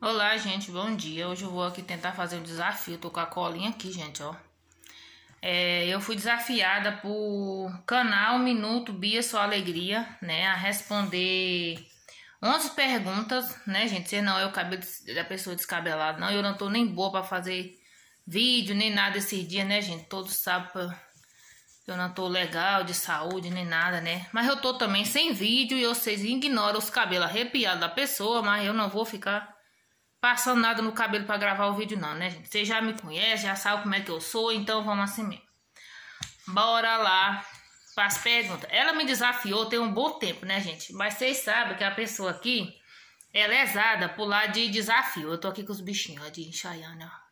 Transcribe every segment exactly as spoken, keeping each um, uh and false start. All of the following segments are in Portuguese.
Olá, gente, bom dia. Hoje eu vou aqui tentar fazer um desafio. Tô com a colinha aqui, gente, ó. É, eu fui desafiada por canal Minuto Bia Sua Alegria, né, a responder onze perguntas, né, gente? Se não é o cabelo da pessoa descabelada, não. Eu não tô nem boa pra fazer vídeo, nem nada esses dias, né, gente? Todos sabem que eu não tô legal de saúde, nem nada, né? Mas eu tô também sem vídeo e vocês ignoram os cabelos arrepiados da pessoa, mas eu não vou ficar passando nada no cabelo pra gravar o vídeo não, né, gente? Vocês já me conhecem, já sabem como é que eu sou, então vamos assim mesmo. Bora lá para as perguntas. Ela me desafiou tem um bom tempo, né, gente? Mas vocês sabem que a pessoa aqui é lesada por lá de desafio. Eu tô aqui com os bichinhos, ó, de Chayane, ó.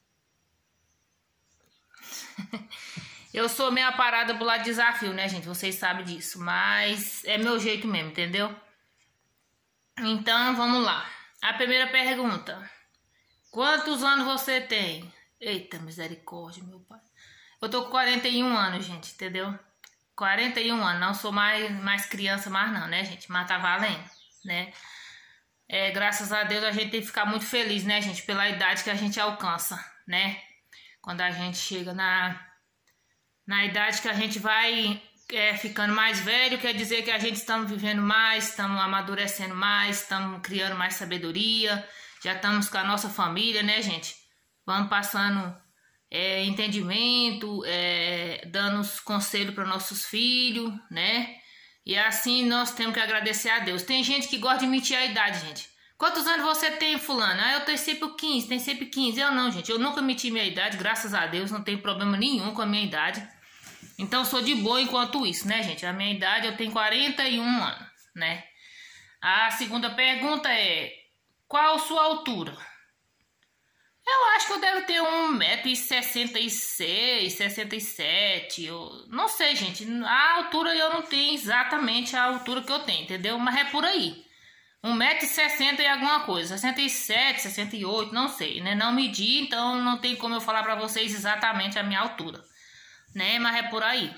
Eu sou meio parada por lá de desafio, né, gente? Vocês sabem disso, mas é meu jeito mesmo, entendeu? Então, vamos lá. A primeira pergunta. Quantos anos você tem? Eita, misericórdia, meu pai. Eu tô com quarenta e um anos, gente, entendeu? quarenta e um anos. Não sou mais, mais criança mais não, né, gente? Mas tá valendo, né? É, graças a Deus a gente tem que ficar muito feliz, né, gente? Pela idade que a gente alcança, né? Quando a gente chega na, na idade que a gente vai... É, ficando mais velho, quer dizer que a gente estamos vivendo mais, estamos amadurecendo mais, estamos criando mais sabedoria, já estamos com a nossa família, né, gente? Vamos passando é, entendimento, é, dando conselho para nossos filhos, né? E assim nós temos que agradecer a Deus. Tem gente que gosta de mentir a idade, gente. Quantos anos você tem, fulano? Ah, eu tenho sempre quinze, tem sempre quinze. Eu não, gente, eu nunca menti minha idade, graças a Deus, não tenho problema nenhum com a minha idade. Então, eu sou de boa enquanto isso, né, gente? A minha idade, eu tenho quarenta e um anos, né? A segunda pergunta é... Qual a sua altura? Eu acho que eu devo ter um metro e sessenta e seis, sessenta e sete. Eu não sei, gente. A altura eu não tenho exatamente a altura que eu tenho, entendeu? Mas é por aí. um metro e sessenta e alguma coisa. sessenta e sete, sessenta e oito, não sei, né? Não medi, então não tem como eu falar pra vocês exatamente a minha altura, né? Mas é por aí.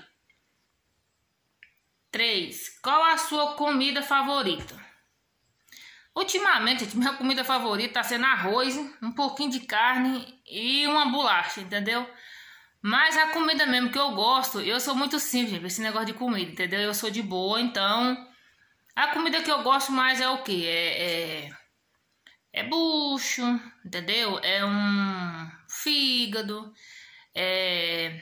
três. Qual a sua comida favorita? Ultimamente, minha comida favorita tá sendo arroz, um pouquinho de carne e uma bolacha, entendeu? Mas a comida mesmo que eu gosto, eu sou muito simples, esse negócio de comida, entendeu? Eu sou de boa, então... A comida que eu gosto mais é o quê? É... é... É bucho, entendeu? É um fígado, é...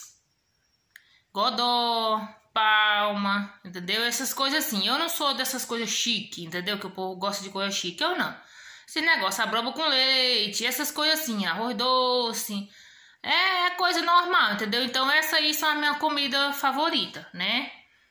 godó, palma, entendeu? Essas coisas assim. Eu não sou dessas coisas chique, entendeu? Que o povo gosta de coisa chique. Eu não. Esse negócio, a broba com leite, essas coisas assim, arroz doce. É coisa normal, entendeu? Então essa aí são a minha comida favorita, né?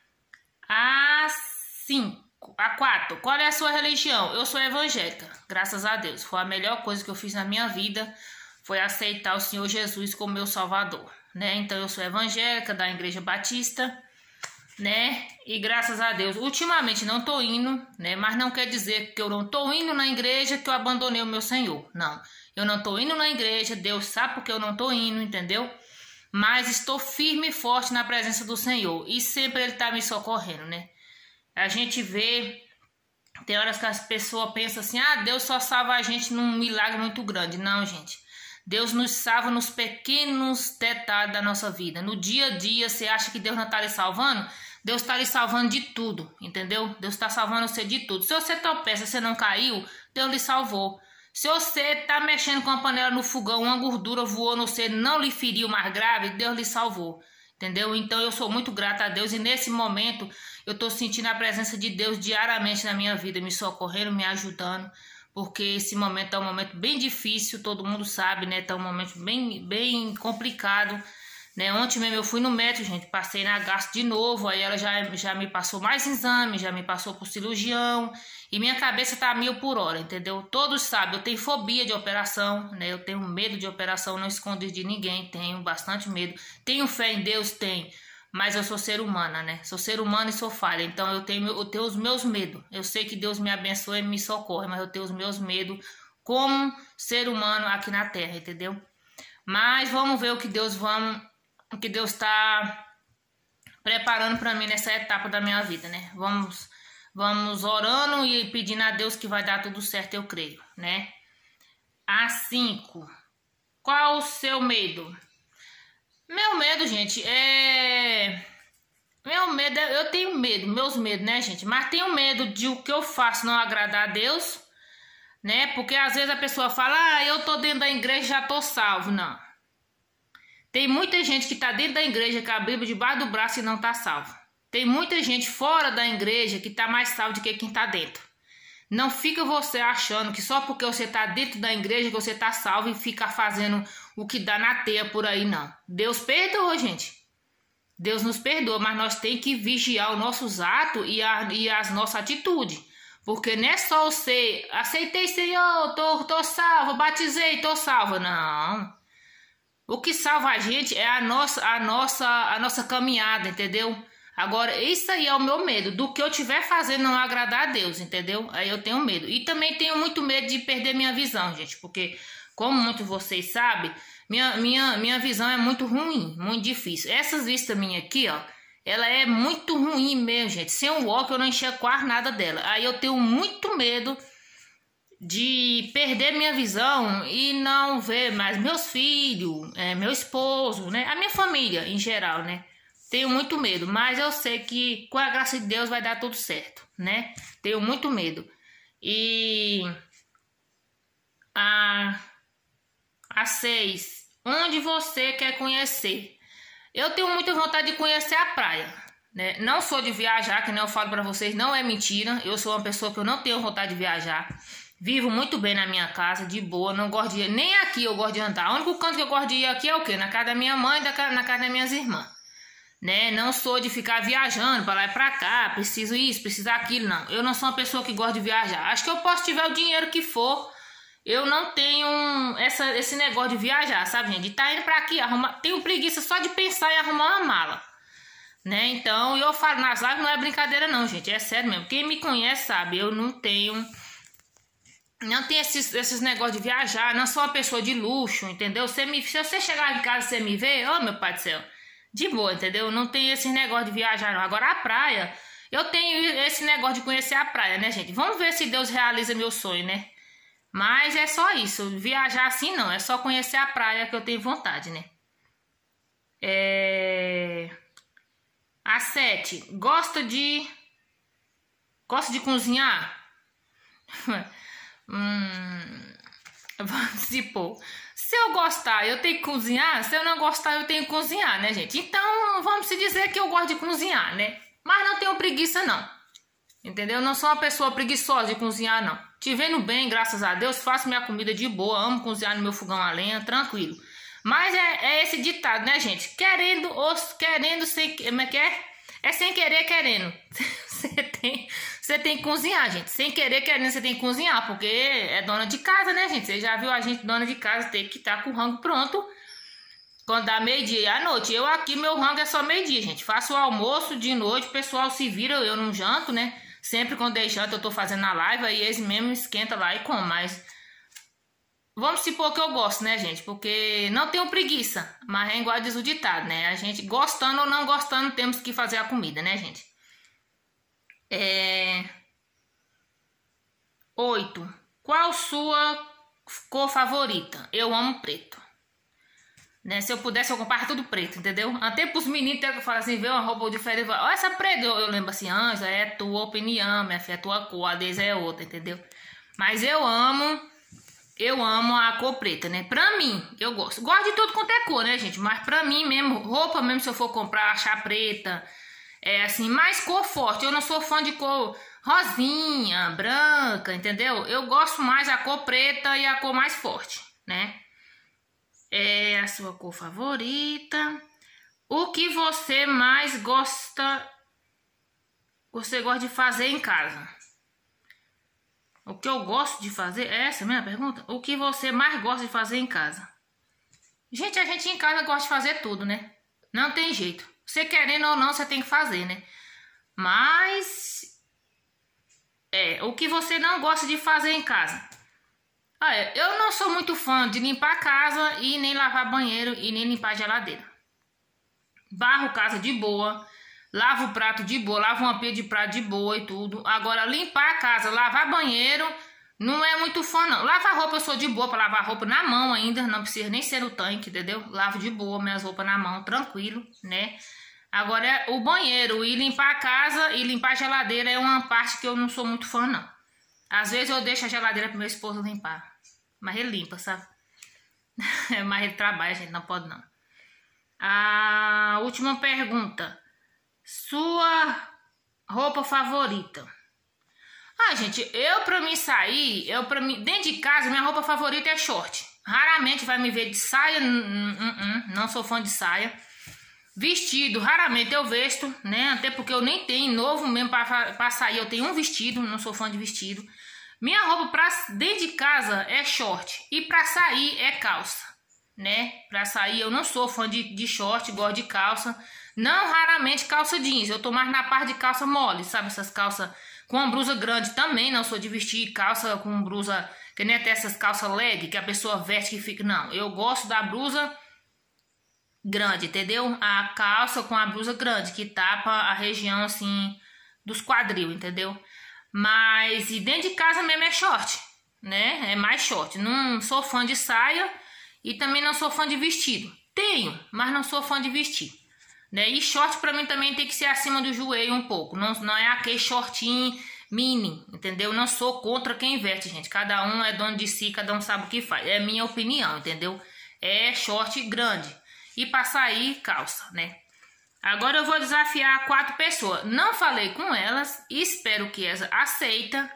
A cinco. A quatro. Qual é a sua religião? Eu sou evangélica, graças a Deus. Foi a melhor coisa que eu fiz na minha vida. Foi aceitar o Senhor Jesus como meu salvador, né? Então eu sou evangélica da Igreja Batista, né? E graças a Deus, ultimamente não tô indo, né? Mas não quer dizer que eu não tô indo na igreja que eu abandonei o meu Senhor. Não, eu não tô indo na igreja, Deus sabe porque eu não tô indo, entendeu? Mas estou firme e forte na presença do Senhor e sempre Ele tá me socorrendo, né? A gente vê, tem horas que as pessoas pensam assim, ah, Deus só salva a gente num milagre muito grande. Não, gente. Deus nos salva nos pequenos detalhes da nossa vida. No dia a dia, você acha que Deus não está lhe salvando? Deus está lhe salvando de tudo, entendeu? Deus está salvando você de tudo. Se você tropeça, você não caiu, Deus lhe salvou. Se você está mexendo com a panela no fogão, uma gordura voou no você, não lhe feriu mais grave, Deus lhe salvou. Entendeu? Então eu sou muito grata a Deus e nesse momento eu estou sentindo a presença de Deus diariamente na minha vida, me socorrendo, me ajudando. Porque esse momento é um momento bem difícil, todo mundo sabe, né? Tá um momento bem, bem complicado, né? Ontem mesmo eu fui no médico, gente, passei na gastro de novo, aí ela já, já me passou mais exame, já me passou por cirurgião, e minha cabeça tá a mil por hora, entendeu? Todos sabem, eu tenho fobia de operação, né? Eu tenho medo de operação, não escondo de ninguém, tenho bastante medo. Tenho fé em Deus, tenho. Mas eu sou ser humana, né? Sou ser humana e sou falha. Então eu tenho, eu tenho os meus medos. Eu sei que Deus me abençoa e me socorre, mas eu tenho os meus medos como ser humano aqui na Terra, entendeu? Mas vamos ver o que Deus vamos, o que Deus está preparando para mim nessa etapa da minha vida, né? Vamos, vamos orando e pedindo a Deus que vai dar tudo certo, eu creio, né? A cinco. Qual o seu medo? Meu medo, gente, é... Meu medo, é... eu tenho medo, meus medos, né, gente? Mas tenho medo de o que eu faço não agradar a Deus, né? Porque às vezes a pessoa fala, ah, eu tô dentro da igreja, já tô salvo. Não. Tem muita gente que tá dentro da igreja com a Bíblia debaixo do braço e não tá salvo. Tem muita gente fora da igreja que tá mais salvo do que quem tá dentro. Não fica você achando que só porque você tá dentro da igreja que você tá salvo e fica fazendo o que dá na teia por aí, não. Deus perdoa, gente. Deus nos perdoa, mas nós temos que vigiar os nossos atos e, a, e as nossas atitudes. Porque não é só você, aceitei, Senhor, tô, tô salvo, batizei, tô salvo. Não. O que salva a gente é a nossa, a nossa, a nossa caminhada, entendeu? Agora, isso aí é o meu medo, do que eu estiver fazendo não agradar a Deus, entendeu? Aí eu tenho medo. E também tenho muito medo de perder minha visão, gente, porque, como muitos de vocês sabem, minha, minha, minha visão é muito ruim, muito difícil. Essas vistas minhas aqui, ó, ela é muito ruim mesmo, gente. Sem o óculos eu não enxergo quase nada dela. Aí eu tenho muito medo de perder minha visão e não ver mais meus filhos, é, meu esposo, né? A minha família em geral, né? Tenho muito medo, mas eu sei que com a graça de Deus vai dar tudo certo, né? Tenho muito medo. E a, a seis, onde você quer conhecer? Eu tenho muita vontade de conhecer a praia, né? Não sou de viajar, que nem eu falo para vocês, não é mentira. Eu sou uma pessoa que eu não tenho vontade de viajar. Vivo muito bem na minha casa, de boa, não gosto de ir. Nem aqui eu gosto de andar. O único canto que eu gosto de ir aqui é o quê? Na casa da minha mãe e na casa das minhas irmãs. Né? Não sou de ficar viajando para lá e para cá, preciso isso, preciso aquilo, não. Eu não sou uma pessoa que gosta de viajar. Acho que eu posso tiver o dinheiro que for. Eu não tenho essa, esse negócio de viajar, sabe, gente? De estar tá indo para aqui, arrumar. Tenho preguiça só de pensar em arrumar uma mala. Né? Então, eu falo nas lives, não é brincadeira não, gente. É sério mesmo. Quem me conhece sabe, eu não tenho... Não tenho esses, esses negócios de viajar. Não sou uma pessoa de luxo, entendeu? Você me, se você chegar em casa e você me ver, ô, meu pai do céu... De boa, entendeu? Não tem esse negócio de viajar, não. Agora, a praia, eu tenho esse negócio de conhecer a praia, né, gente? Vamos ver se Deus realiza meu sonho, né? Mas é só isso. Viajar assim, não. É só conhecer a praia que eu tenho vontade, né? É... A sete. Gosta de... Gosta de cozinhar? hum... Vamos supor... Se eu gostar, eu tenho que cozinhar. Se eu não gostar, eu tenho que cozinhar, né, gente? Então, vamos se dizer que eu gosto de cozinhar, né? Mas não tenho preguiça, não. Entendeu? Eu não sou uma pessoa preguiçosa de cozinhar, não. Te vendo bem, graças a Deus, faço minha comida de boa. Amo cozinhar no meu fogão a lenha, tranquilo. Mas é, é esse ditado, né, gente? Querendo, ou querendo, sem... Como é que é? É sem querer, querendo. Você tem, você tem que cozinhar, gente. Sem querer, querendo, você tem que cozinhar. Porque é dona de casa, né, gente? Você já viu a gente, dona de casa, ter que estar com o rango pronto quando dá meio-dia e à noite. Eu aqui, meu rango é só meio-dia, gente. Faço o almoço de noite, o pessoal se vira, eu não janto, né? Sempre quando é janta eu tô fazendo a live, aí eles mesmo esquenta lá e come. Mas vamos supor que eu gosto, né, gente? Porque não tenho preguiça. Mas é igual diz o ditado, né? A gente, gostando ou não gostando, temos que fazer a comida, né, gente? É... Oito. Qual sua cor favorita? Eu amo preto. Né? Se eu pudesse, eu comprava tudo preto, entendeu? Até pros meninos que falam assim, vê uma roupa diferente, olha essa preta. Eu, eu lembro assim, Anja, é tua opinião, minha filha, é tua cor, a deles é outra, entendeu? Mas eu amo, eu amo a cor preta, né? Pra mim, eu gosto. Gosto de tudo quanto é cor, né, gente? Mas pra mim mesmo, roupa mesmo, se eu for comprar, achar preta... É assim, mais cor forte. Eu não sou fã de cor rosinha, branca, entendeu? Eu gosto mais da cor preta e a cor mais forte, né? É a sua cor favorita. O que você mais gosta... Você gosta de fazer em casa? O que eu gosto de fazer... É essa a minha pergunta? O que você mais gosta de fazer em casa? Gente, a gente em casa gosta de fazer tudo, né? Não tem jeito. Você querendo ou não, você tem que fazer, né? Mas... É, o que você não gosta de fazer em casa? Ah, é, eu não sou muito fã de limpar a casa e nem lavar banheiro e nem limpar a geladeira. Barro casa de boa, lavo o prato de boa, lavo uma pia de prato de boa e tudo. Agora, limpar a casa, lavar banheiro, Não é muito fã, não. Lavar roupa eu sou de boa pra lavar roupa na mão ainda. Não precisa nem ser no tanque, entendeu? Lavo de boa minhas roupas na mão, tranquilo, né? Agora, é o banheiro e limpar a casa e limpar a geladeira é uma parte que eu não sou muito fã, não. Às vezes eu deixo a geladeira pro meu esposo limpar. Mas ele limpa, sabe? Mas ele trabalha, gente, não pode não. A última pergunta. Sua roupa favorita? Ah, gente, eu pra mim sair, eu pra mim, dentro de casa, minha roupa favorita é short. Raramente vai me ver de saia, não sou fã de saia. Vestido, raramente eu vesto, né? Até porque eu nem tenho novo mesmo pra, pra sair, eu tenho um vestido, não sou fã de vestido. Minha roupa pra dentro de casa é short e pra sair é calça, né? Pra sair eu não sou fã de, de short, gosto de calça. Não raramente calça jeans, eu tô mais na parte de calça mole, sabe? Essas calças com uma blusa grande também, não sou de vestir calça com blusa, que nem até essas calças leg, que a pessoa veste e fica... Não, eu gosto da blusa grande, entendeu? A calça com a blusa grande, que tapa a região, assim, dos quadril, entendeu? Mas, e dentro de casa mesmo é short, né? É mais short. Não sou fã de saia e também não sou fã de vestido. Tenho, mas não sou fã de vestir. Né? E short pra mim também tem que ser acima do joelho um pouco. Não, não é aquele shortinho mini, entendeu? Não sou contra quem veste, gente. Cada um é dono de si, cada um sabe o que faz. É minha opinião, entendeu? É short grande. E pra sair, calça, né? Agora eu vou desafiar quatro pessoas. Não falei com elas, espero que elas aceitem,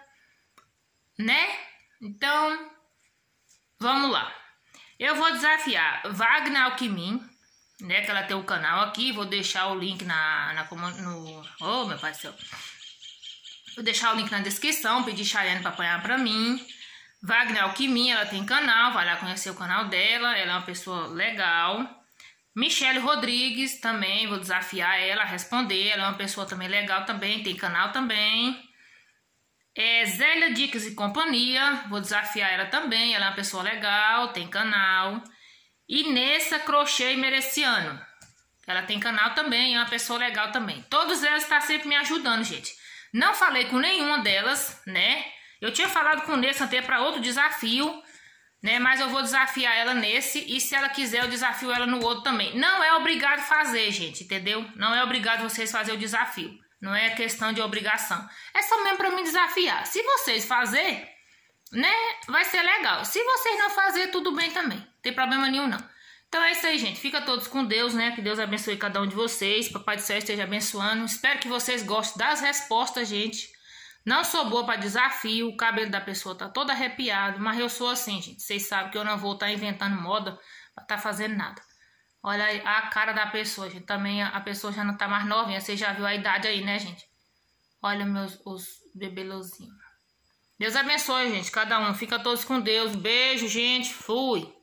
né? Então, vamos lá. Eu vou desafiar Wagner Alckmin, né? Que ela tem o canal aqui. Vou deixar o link na, na no, oh, meu pai do céu. Vou deixar o link na descrição. Pedir Chayane para apanhar para mim. Wagner Alckmin, ela tem canal. Vai lá conhecer o canal dela. Ela é uma pessoa legal. Michelle Rodrigues também. Vou desafiar ela a responder. Ela é uma pessoa também legal também. Tem canal também. É Zélia Dicas e Companhia. Vou desafiar ela também. Ela é uma pessoa legal. Tem canal. E Nessa Crochê Mereciano. Ela tem canal também, é uma pessoa legal também. Todas elas estão sempre me ajudando, gente. Não falei com nenhuma delas, né? Eu tinha falado com Nessa até para outro desafio, né? Mas eu vou desafiar ela nesse. E se ela quiser, eu desafio ela no outro também. Não é obrigado fazer, gente, entendeu? Não é obrigado vocês fazer o desafio. Não é questão de obrigação. É só mesmo para me desafiar. Se vocês fazerem, né, vai ser legal. Se vocês não fazerem, tudo bem também. Não tem problema nenhum, não. Então é isso aí, gente. Fica todos com Deus, né? Que Deus abençoe cada um de vocês. Papai do céu esteja abençoando. Espero que vocês gostem das respostas, gente. Não sou boa para desafio. O cabelo da pessoa tá todo arrepiado. Mas eu sou assim, gente. Vocês sabem que eu não vou estar tá inventando moda para estar tá fazendo nada. Olha aí a cara da pessoa, gente. Também a pessoa já não tá mais novinha. Você já viu a idade aí, né, gente? Olha meus os bebelozinhos. Deus abençoe, gente. Cada um. Fica todos com Deus. Beijo, gente. Fui.